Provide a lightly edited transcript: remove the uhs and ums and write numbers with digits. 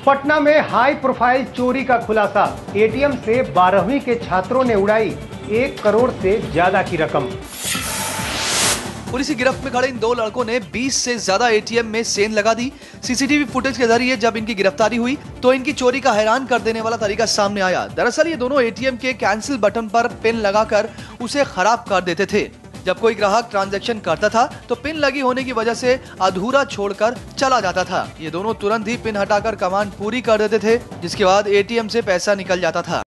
पटना में high profile चोरी का खुलासा। एटीएम से 12वीं के छात्रों ने उड़ाई 1 करोड़ से ज्यादा की रकम। पुलिस की गिरफ्त में खड़े इन 2 लड़कों ने 20 से ज्यादा एटीएम में सेंध लगा दी। सीसीटीवी फुटेज के जरिए जब इनकी गिरफ्तारी हुई तो इनकी चोरी का हैरान कर देने वाला तरीका सामने आया। दरअसल ये दोनों एटीएम के कैंसिल बटन पर पिन लगाकर उसे खराब कर देते थे। जब कोई ग्राहक ट्रांजैक्शन करता था तो पिन लगी होने की वजह से अधूरा छोड़कर चला जाता था। ये दोनों तुरंत ही पिन हटाकर कमांड पूरी कर देते थे, जिसके बाद एटीएम से पैसा निकल जाता था।